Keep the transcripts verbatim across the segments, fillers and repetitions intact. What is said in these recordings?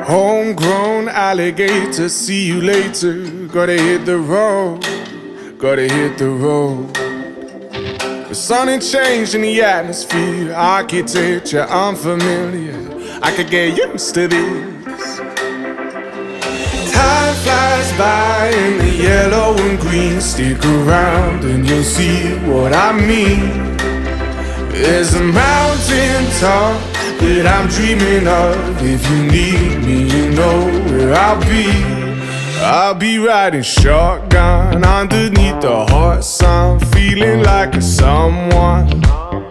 Homegrown alligator, see you later. Gotta hit the road, gotta hit the road. The sun ain't changed in the atmosphere, architecture unfamiliar. I could get used to this. Time flies by in the yellow and green. Stick around and you'll see what I mean. There's a mountain top that I'm dreaming of. If you need me, you know where I'll be. I'll be riding shotgun underneath the hot sun, feeling like a someone.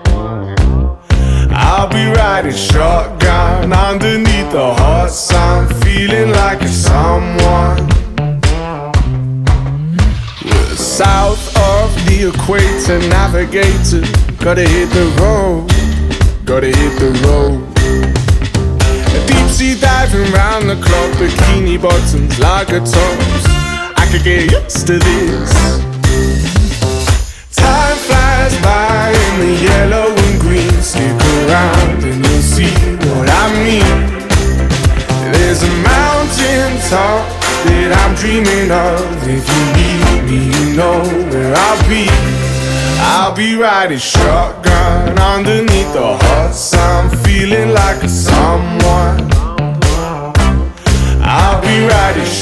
I'll be riding shotgun underneath the hot sun, feeling like a someone. We're south of the equator, navigator. Gotta hit the road, gotta hit the road. Deep sea diving round the clock, bikini bottoms, lager tops. I could get used to this. Time flies by in the yellow and green. Stick around and you'll see what I mean. There's a mountain top that I'm dreaming of. If you need me, you know where I'll be. I'll be riding shotgun underneath the hot sun, feeling like a someone. I'll be riding